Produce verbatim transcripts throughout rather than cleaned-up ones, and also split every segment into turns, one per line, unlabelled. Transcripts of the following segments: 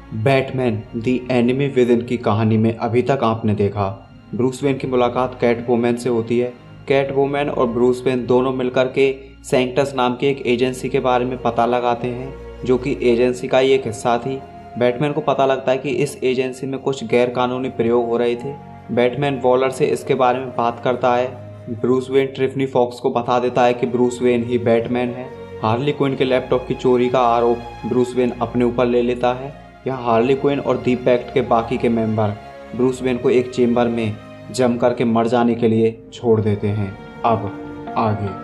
Batman the enemy within की कहानी में अभी तक आपने देखा ब्रूस वेन की मुलाकात कैटवुमैन से होती है। कैटवुमैन और ब्रूस वेन दोनों मिलकर के सैंक्टस नाम की एक एजेंसी के बारे में पता लगाते हैं, जो कि एजेंसी का ही एक हिस्सा थी। बैटमैन को पता लगता है कि इस एजेंसी में कुछ गैर कानूनी प्रयोग हो रहे थे। बैटमैन वॉलर से इसके बारे में बात करता है। ब्रूस वेन ट्रिफनी फॉक्स को बता देता है कि ब्रूस वेन ही बैटमैन है। हार्ली क्विन के लैपटॉप की चोरी का आरोप ब्रूस वेन अपने ऊपर ले लेता है। यहाँ हार्ली क्विन और दी पैक्ट के बाकी के मेंबर ब्रूस वेन को एक चेम्बर में जम करके मर जाने के लिए छोड़ देते हैं। अब आगे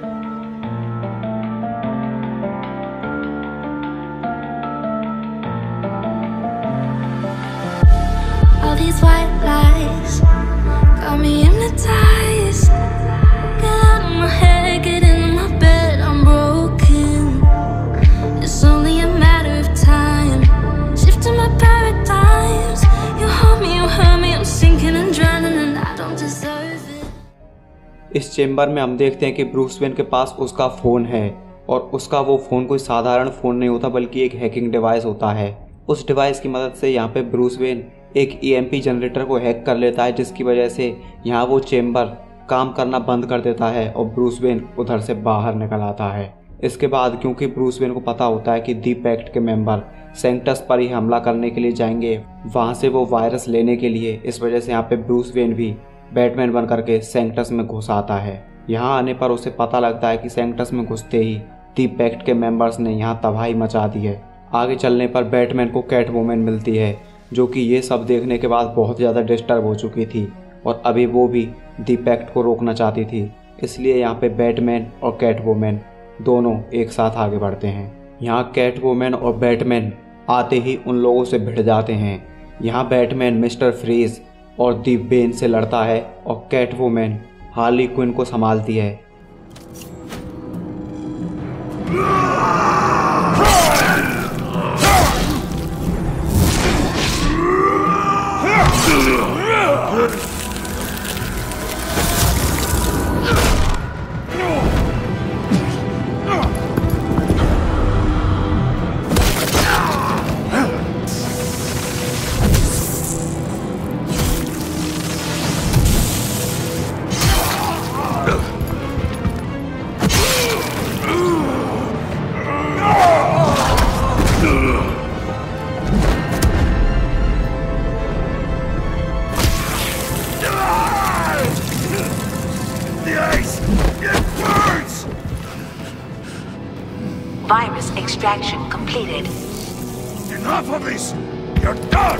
All these white lies got me hypnotized. Get out of my head, get into my bed, I'm broken. It's only a matter of time. Shifting my paradigms. You hold me, you hurt me, I'm sinking and drowning and I don't deserve it.
इस chamber में हम देखते हैं कि Bruce when के पास उसका phone है और उसका वो फ़ोन कोई साधारण फ़ोन नहीं होता बल्कि एक हैकिंग डिवाइस होता है। उस डिवाइस की मदद से यहाँ पे ब्रूस वेन एक ई एम पी जनरेटर को हैक कर लेता है, जिसकी वजह से यहाँ वो चेम्बर काम करना बंद कर देता है और ब्रूस वेन उधर से बाहर निकल आता है। इसके बाद क्योंकि ब्रूस वेन को पता होता है कि दी पैक्ट के मेंबर सैंक्टस पर ही हमला करने के लिए जाएंगे, वहाँ से वो वायरस लेने के लिए, इस वजह से यहाँ पे ब्रूस वेन भी बैटमैन बन करके सैंक्टस में घुस आता है। यहाँ आने पर उसे पता लगता है कि सैंक्टस में घुसते ही दी पैक्ट के मेंबर्स ने यहाँ तबाही मचा दी है। आगे चलने पर बैटमैन को कैटवुमैन मिलती है, जो कि ये सब देखने के बाद बहुत ज़्यादा डिस्टर्ब हो चुकी थी और अभी वो भी दी पैक्ट को रोकना चाहती थी। इसलिए यहाँ पे बैटमैन और कैटवुमैन दोनों एक साथ आगे बढ़ते हैं। यहाँ कैटवुमैन और बैटमैन आते ही उन लोगों से भिड़ जाते हैं। यहाँ बैटमैन मिस्टर फ्रीज और दी बेन से लड़ता है और कैटवुमैन हार्ली क्विन को संभालती है।
Virus extraction completed.
Enough of this! You're done!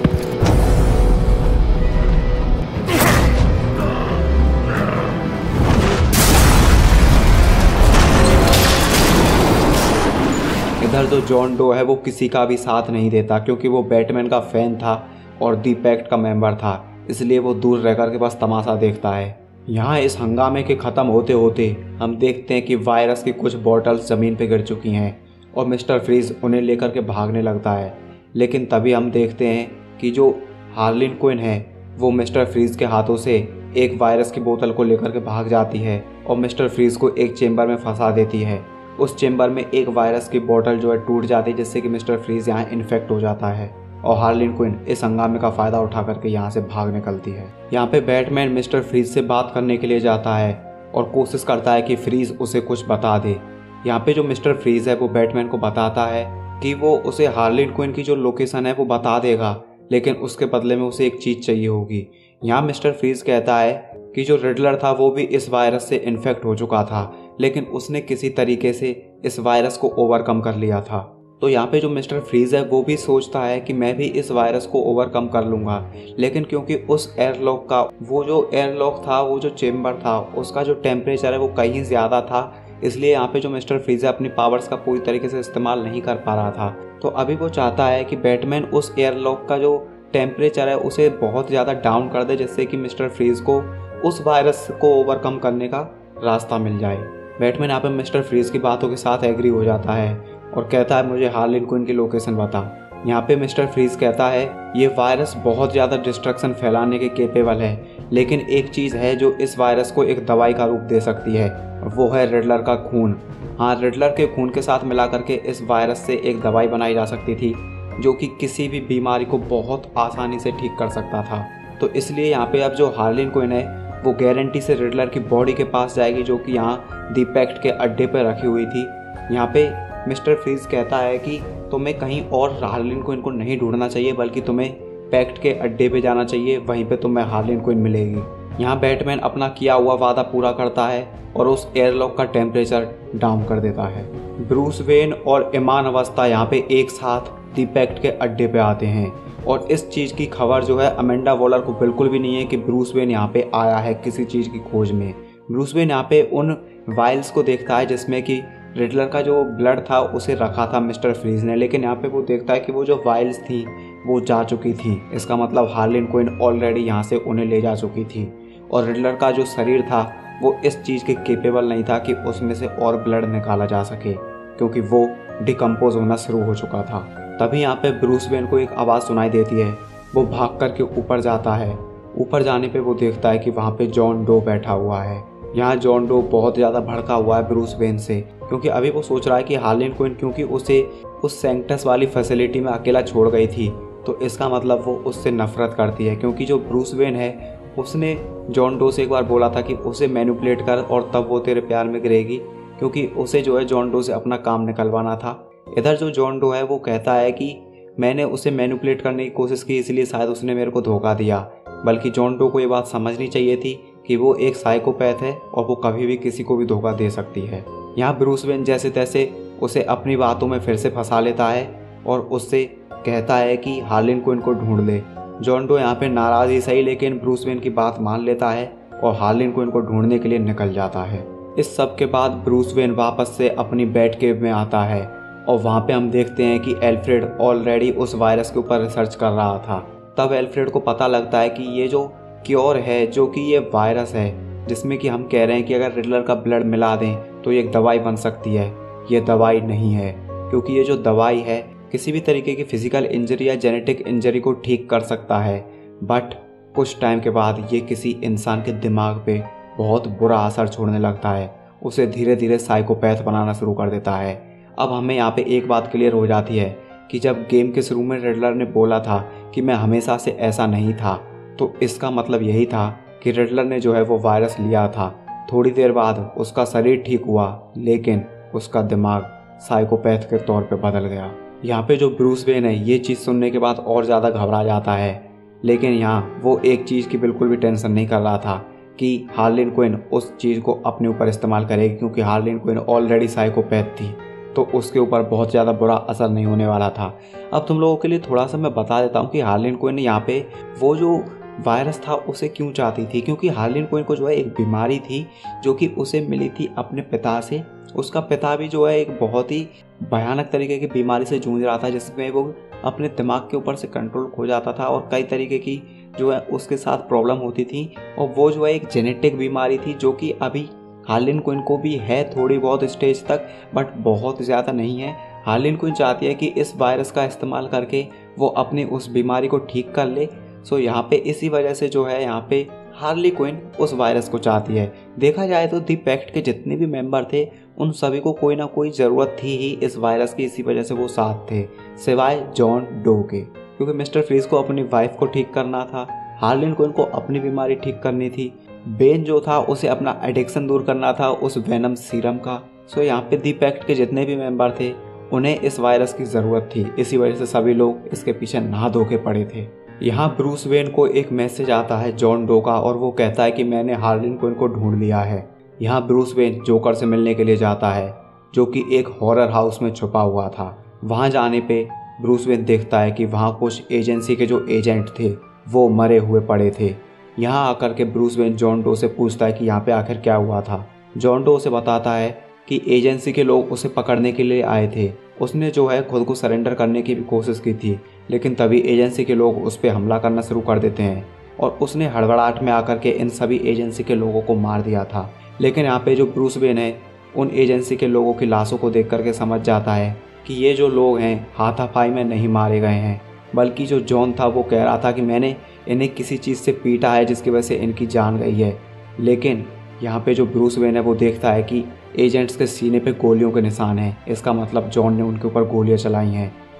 इधर जो जॉन डो है वो किसी का भी साथ नहीं देता, क्योंकि वो बैटमैन का फैन था और दी पैक्ट का मेंबर था, इसलिए वो दूर रह कर के बस तमाशा देखता है। यहाँ इस हंगामे के ख़त्म होते होते हम देखते हैं कि वायरस की कुछ बॉटल्स ज़मीन पे गिर चुकी हैं और मिस्टर फ्रीज उन्हें लेकर के भागने लगता है। लेकिन तभी हम देखते हैं कि जो हार्ली क्विन है वो मिस्टर फ्रीज के हाथों से एक वायरस की बोतल को लेकर के भाग जाती है और मिस्टर फ्रीज को एक चेम्बर में फंसा देती है। उस चेम्बर में एक वायरस की बोतल जो है टूट जाती है, जिससे कि मिस्टर फ्रीज यहाँ इन्फेक्ट हो जाता है और हार्ली क्विन इस हंगामे का फ़ायदा उठा करके यहाँ से भाग निकलती है। यहाँ पे बैटमैन मिस्टर फ्रीज से बात करने के लिए जाता है और कोशिश करता है कि फ्रीज उसे कुछ बता दे। यहाँ पे जो मिस्टर फ्रीज है वो बैटमैन को बताता है कि वो उसे हार्ली क्विन की जो लोकेशन है वो बता देगा, लेकिन उसके बदले में उसे एक चीज़ चाहिए होगी। यहाँ मिस्टर फ्रीज कहता है कि जो रिडलर था वो भी इस वायरस से इन्फेक्ट हो चुका था, लेकिन उसने किसी तरीके से इस वायरस को ओवरकम कर लिया था। तो यहाँ पे जो मिस्टर फ्रीज है वो भी सोचता है कि मैं भी इस वायरस को ओवरकम कर लूँगा, लेकिन क्योंकि उस एयरलॉक का वो जो एयरलॉक था, वो जो चेम्बर था, उसका जो टेम्परेचर है वो कहीं ज़्यादा था, इसलिए यहाँ पे जो मिस्टर फ्रीज है अपनी पावर्स का पूरी तरीके से इस्तेमाल नहीं कर पा रहा था। तो अभी वो चाहता है कि बैटमैन उस एयरलॉक का जो टेम्परेचर है उसे बहुत ज़्यादा डाउन कर दे, जिससे कि मिस्टर फ्रीज को उस वायरस को ओवरकम करने का रास्ता मिल जाए। बैटमैन यहाँ पे मिस्टर फ्रीज की बातों के साथ एग्री हो जाता है और कहता है मुझे हार्ली क्विन की लोकेशन बता। यहाँ पे मिस्टर फ्रीज कहता है ये वायरस बहुत ज़्यादा डिस्ट्रक्शन फैलाने के केपेबल है, लेकिन एक चीज़ है जो इस वायरस को एक दवाई का रूप दे सकती है, वो है रिडलर का खून। हाँ, रिडलर के खून के साथ मिला करके इस वायरस से एक दवाई बनाई जा सकती थी जो कि किसी भी बीमारी को बहुत आसानी से ठीक कर सकता था। तो इसलिए यहाँ पे अब जो हार्लिन क्विन है वो गारंटी से रिडलर की बॉडी के पास जाएगी, जो कि यहाँ दी पैक्ट के अड्डे पर रखी हुई थी। यहाँ पे मिस्टर फ्रीज कहता है कि तुम्हें कहीं और हार्लिन क्विन को नहीं ढूंढना चाहिए, बल्कि तुम्हें पैक्ट के अड्डे पे जाना चाहिए, वहीं पे तुम्हें हार्लिन क्विन मिलेगी। यहाँ बैटमैन अपना किया हुआ वादा पूरा करता है और उस एयरलॉक का टेम्परेचर डाउन कर देता है। ब्रूस वेन और इमान अवस्था यहाँ पे एक साथ दी पैक्ट के अड्डे पे आते हैं और इस चीज़ की खबर जो है अमेंडा वॉलर को बिल्कुल भी नहीं है कि ब्रूस वेन यहाँ पे आया है किसी चीज़ की खोज में। ब्रूस वेन यहाँ पे उन वायल्स को देखता है जिसमें कि रिडलर का जो ब्लड था उसे रखा था मिस्टर फ्रीज ने, लेकिन यहाँ पे वो देखता है कि वो जो वायल्स थी वो जा चुकी थी। इसका मतलब हार्लिन क्विन ऑलरेडी यहाँ से उन्हें ले जा चुकी थी और रिडलर का जो शरीर था वो इस चीज़ के केपेबल नहीं था कि उसमें से और ब्लड निकाला जा सके, क्योंकि वो डिकम्पोज होना शुरू हो चुका था। तभी यहाँ पे ब्रूस वेन को एक आवाज़ सुनाई देती है। वो भाग कर के ऊपर जाता है। ऊपर जाने पे वो देखता है कि वहाँ पे जॉन डो बैठा हुआ है। यहाँ जॉन डो बहुत ज़्यादा भड़का हुआ है ब्रूस वेन से, क्योंकि अभी वो सोच रहा है कि हार्लिन क्विन क्योंकि उसे उस सेंक्टस वाली फैसिलिटी में अकेला छोड़ गई थी, तो इसका मतलब वो उससे नफरत करती है। क्योंकि जो ब्रूस वेन है उसने जॉन डो से एक बार बोला था कि उसे मैनिपुलेट कर और तब वो तेरे प्यार में गिरेगी, क्योंकि उसे जो है जॉन डो से अपना काम निकलवाना था। इधर जो जॉन डो है वो कहता है कि मैंने उसे मैनिपुलेट करने की कोशिश की, इसलिए शायद उसने मेरे को धोखा दिया। बल्कि जॉन डो को ये बात समझनी चाहिए थी कि वो एक साइकोपैथ है और वो कभी भी किसी को भी धोखा दे सकती है। यहाँ ब्रूस वेन जैसे तैसे उसे अपनी बातों में फिर से फंसा लेता है और उससे कहता है कि हार्लिन क्विन को ढूंढ ले। जॉन डो यहाँ पे नाराज़ ही सही, लेकिन ब्रूस वेन की बात मान लेता है और हार्लिन क्विन को ढूंढने के लिए निकल जाता है। इस सब के बाद ब्रूस वेन वापस से अपनी बैट केव में आता है और वहाँ पे हम देखते हैं कि एल्फ्रेड ऑलरेडी उस वायरस के ऊपर रिसर्च कर रहा था। तब एल्फ्रेड को पता लगता है कि ये जो क्योर है, जो कि ये वायरस है जिसमें कि हम कह रहे हैं कि अगर रिडलर का ब्लड मिला दें तो ये एक दवाई बन सकती है, ये दवाई नहीं है। क्योंकि ये जो दवाई है किसी भी तरीके की फिजिकल इंजरी या जेनेटिक इंजरी को ठीक कर सकता है, बट कुछ टाइम के बाद ये किसी इंसान के दिमाग पे बहुत बुरा असर छोड़ने लगता है, उसे धीरे धीरे साइकोपैथ बनाना शुरू कर देता है। अब हमें यहाँ पे एक बात क्लियर हो जाती है कि जब गेम के शुरू में रिडलर ने बोला था कि मैं हमेशा से ऐसा नहीं था, तो इसका मतलब यही था कि रिडलर ने जो है वो वायरस लिया था। थोड़ी देर बाद उसका शरीर ठीक हुआ, लेकिन उसका दिमाग साइकोपैथ के तौर पे बदल गया। यहाँ पे जो ब्रूस वेन है ये चीज़ सुनने के बाद और ज़्यादा घबरा जाता है, लेकिन यहाँ वो एक चीज़ की बिल्कुल भी टेंशन नहीं कर रहा था कि हार्लिन क्विन उस चीज़ को अपने ऊपर इस्तेमाल करेगी, क्योंकि हार्लिन क्विन ऑलरेडी साइकोपैथ थी, तो उसके ऊपर बहुत ज़्यादा बुरा असर नहीं होने वाला था। अब तुम लोगों के लिए थोड़ा सा मैं बता देता हूँ कि हार्लिन क्विन यहाँ पे वो जो वायरस था उसे क्यों चाहती थी। क्योंकि हार्लिन क्विन को जो है एक बीमारी थी जो कि उसे मिली थी अपने पिता से। उसका पिता भी जो है एक बहुत ही भयानक तरीके की बीमारी से जूझ रहा था, जिसमें वो अपने दिमाग के ऊपर से कंट्रोल खो जाता था और कई तरीके की जो है उसके साथ प्रॉब्लम होती थी। और वो जो है एक जेनेटिक बीमारी थी जो कि अभी हार्लिन क्विन को भी है थोड़ी बहुत स्टेज तक, बट बहुत ज़्यादा नहीं है। हार्लिन क्विन चाहती है कि इस वायरस का इस्तेमाल करके वो अपनी उस बीमारी को ठीक कर ले। सो यहाँ पे इसी वजह से जो है यहाँ पे हार्ली क्विन उस वायरस को चाहती है। देखा जाए तो दी पैक्ट के जितने भी मेंबर थे उन सभी को कोई ना कोई ज़रूरत थी ही इस वायरस की, इसी वजह से वो साथ थे, सिवाय जॉन डो के। क्योंकि मिस्टर फ्रीज को अपनी वाइफ को ठीक करना था, हार्लिन क्विन को अपनी बीमारी ठीक करनी थी, बेन जो था उसे अपना एडिक्शन दूर करना था उस वेनम सीरम का। सो यहाँ पे दी पैक्ट के जितने भी मेंबर थे उन्हें इस वायरस की ज़रूरत थी, इसी वजह से सभी लोग इसके पीछे नहा धो के पड़े थे। यहाँ ब्रूस वेन को एक मैसेज आता है जॉन डो का और वो कहता है कि मैंने हार्लिन क्विन को ढूंढ लिया है। यहाँ ब्रूस वेन जोकर से मिलने के लिए जाता है, जो कि एक हॉरर हाउस में छुपा हुआ था। वहाँ जाने पे ब्रूस वेन देखता है कि वहाँ कुछ एजेंसी के जो एजेंट थे वो मरे हुए पड़े थे। यहाँ आकर के ब्रूस वेन जॉन डो से पूछता है कि यहाँ पे आखिर क्या हुआ था। जॉन डो उसे बताता है कि एजेंसी के लोग उसे पकड़ने के लिए आए थे। उसने जो है खुद को सरेंडर करने की भी कोशिश की थी, लेकिन तभी एजेंसी के लोग उस पर हमला करना शुरू कर देते हैं और उसने हड़बड़ाहट में आकर के इन सभी एजेंसी के लोगों को मार दिया था। लेकिन यहाँ पे जो ब्रूस वेन है उन एजेंसी के लोगों की लाशों को देख करके समझ जाता है कि ये जो लोग हैं हाथापाई में नहीं मारे गए हैं, बल्कि जो जॉन था वो कह रहा था कि मैंने इन्हें किसी चीज़ से पीटा है जिसकी वजह से इनकी जान गई है। लेकिन यहाँ पे जो ब्रूस वेन है वो देखता है कि एजेंट्स के सीने पे गोलियों के निशान हैं, इसका मतलब जॉन ने उनके ऊपर गोलियां चलाई हैं।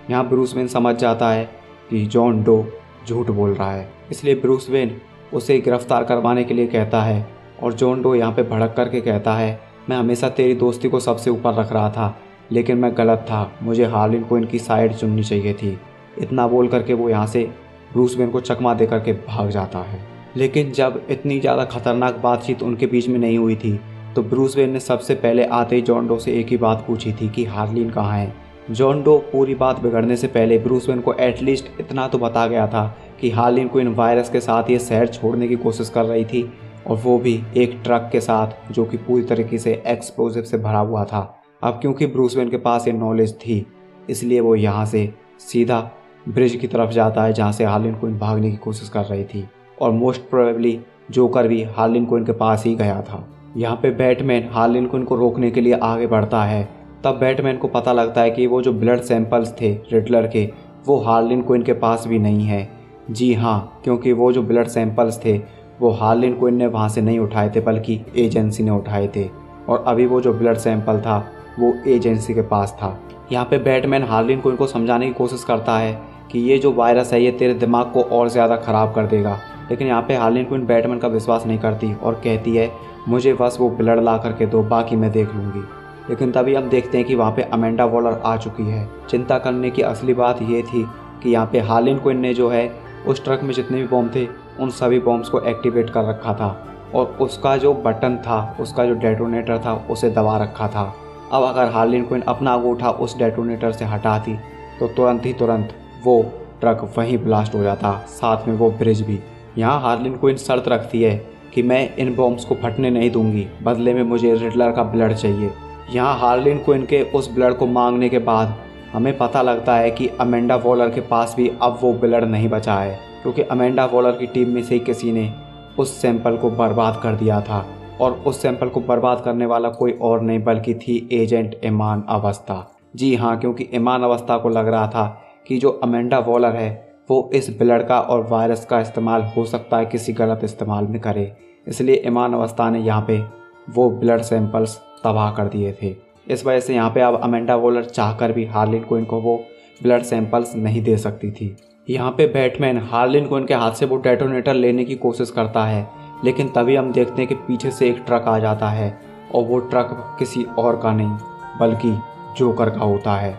यहाँ ब्रूस वेन समझ जाता है कि जॉन डो झूठ बोल रहा है, इसलिए ब्रूस वेन उसे गिरफ्तार करवाने के लिए कहता है। और जॉन डो यहाँ पे भड़क करके कहता है, मैं हमेशा तेरी दोस्ती को सबसे ऊपर रख रहा था, लेकिन मैं गलत था, मुझे हार्लिन क्विन की साइड चुननी चाहिए थी। इतना बोल करके वो यहाँ से ब्रूस वेन को चकमा दे करके भाग जाता है। लेकिन जब इतनी ज़्यादा खतरनाक बातचीत उनके बीच में नहीं हुई थी, तो ब्रूस वेन ने सबसे पहले आते ही जॉन डो से एक ही बात पूछी थी कि हार्लिन कहाँ है। जॉन डो पूरी बात बिगड़ने से पहले ब्रूस वेन को एटलीस्ट इतना तो बता गया था कि हार्लिन क्विन वायरस के साथ ये शहर छोड़ने की कोशिश कर रही थी, और वो भी एक ट्रक के साथ जो कि पूरी तरीके से एक्सप्लोजिव से भरा हुआ था। अब क्योंकि ब्रूस वेन के पास ये नॉलेज थी, इसलिए वो यहाँ से सीधा ब्रिज की तरफ जाता है जहाँ से हार्लिन क्विन भागने की कोशिश कर रही थी। और मोस्ट प्रोबेबली जोकर भी हार्लिन क्विन के पास ही गया था। यहाँ पे बैटमैन हार्लिन क्विन को रोकने के लिए आगे बढ़ता है। तब बैटमैन को पता लगता है कि वो जो ब्लड सैंपल्स थे रिडलर के, वो हार्लिन क्विन के पास भी नहीं है। जी हाँ, क्योंकि वो जो ब्लड सैंपल्स थे वो हार्लिन क्विन ने वहाँ से नहीं उठाए थे, बल्कि एजेंसी ने उठाए थे। और अभी वो जो ब्लड सैंपल था वो एजेंसी के पास था। यहाँ पे बैटमैन हार्लिन क्विन को समझाने की कोशिश करता है कि ये जो वायरस है ये तेरे दिमाग को और ज़्यादा ख़राब कर देगा, लेकिन यहाँ पे हार्लिन क्विन बैटमैन का विश्वास नहीं करती और कहती है, मुझे बस वो ब्लड ला करके दो, बाकी मैं देख लूँगी। लेकिन तभी हम देखते हैं कि वहाँ पे अमेंडा वॉलर आ चुकी है। चिंता करने की असली बात ये थी कि यहाँ पे हार्लिन क्विन ने जो है उस ट्रक में जितने भी बॉम्ब थे उन सभी बॉम्ब्स को एक्टिवेट कर रखा था, और उसका जो बटन था, उसका जो डेटोनेटर था, उसे दबा रखा था। अब अगर हार्लिन क्विन अपना अंगूठा उस डेटोनेटर से हटाती तो तुरंत ही तुरंत वो ट्रक वहीं ब्लास्ट हो जाता, साथ में वो ब्रिज भी। यहाँ हार्लिन क्विन शर्त रखती है कि मैं इन बॉम्ब्स को फटने नहीं दूंगी, बदले में मुझे रिडलर का ब्लड चाहिए। यहाँ हार्लिन क्विन के उस ब्लड को मांगने के बाद हमें पता लगता है कि अमेंडा वॉलर के पास भी अब वो ब्लड नहीं बचा है, क्योंकि अमेंडा वॉलर की टीम में से किसी ने उस सैंपल को बर्बाद कर दिया था। और उस सैंपल को बर्बाद करने वाला कोई और नहीं बल्कि थी एजेंट ईमान अवस्था। जी हाँ, क्योंकि ईमान अवस्था को लग रहा था कि जो अमेंडा वॉलर है वो इस ब्लड का और वायरस का इस्तेमाल हो सकता है किसी गलत इस्तेमाल में करे, इसलिए ईमान अवस्था ने यहाँ पे वो ब्लड सैंपल्स तबाह कर दिए थे। इस वजह से यहाँ पे अब अमेंडा वॉलर चाहकर भी हार्लिन क्विन को वो ब्लड सैंपल्स नहीं दे सकती थी। यहाँ पे बैटमैन हार्लिन क्विन के हाथ से वो डेटोनेटर लेने की कोशिश करता है, लेकिन तभी हम देखते हैं कि पीछे से एक ट्रक आ जाता है, और वो ट्रक किसी और का नहीं बल्कि जोकर का होता है।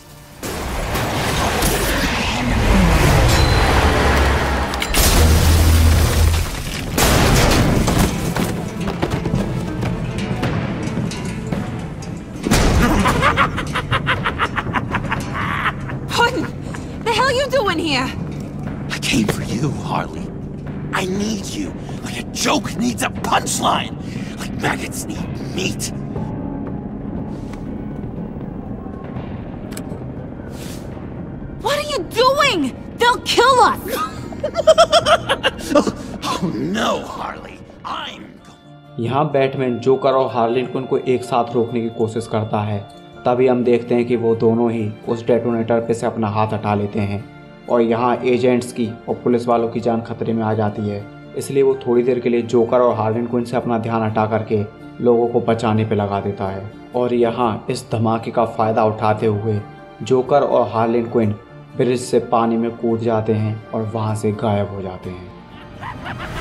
I came for you, Harley. I need you, like a joke needs a punchline, like maggots need meat.
What are you doing? They'll kill us!
oh, oh no, Harley. I'm going.
यहाँ Batman Joker और Harleen Quinn को एक साथ रोकने की कोशिश करता है। तभी हम देखते हैं कि वो दोनों ही उस डेटोनेटर पे से अपना हाथ हटा लेते हैं, और यहाँ एजेंट्स की और पुलिस वालों की जान खतरे में आ जाती है। इसलिए वो थोड़ी देर के लिए जोकर और हार्लिन क्विन से अपना ध्यान हटा करके लोगों को बचाने पे लगा देता है। और यहाँ इस धमाके का फ़ायदा उठाते हुए जोकर और हार्लिन क्विन ब्रिज से पानी में कूद जाते हैं और वहाँ से गायब हो जाते हैं।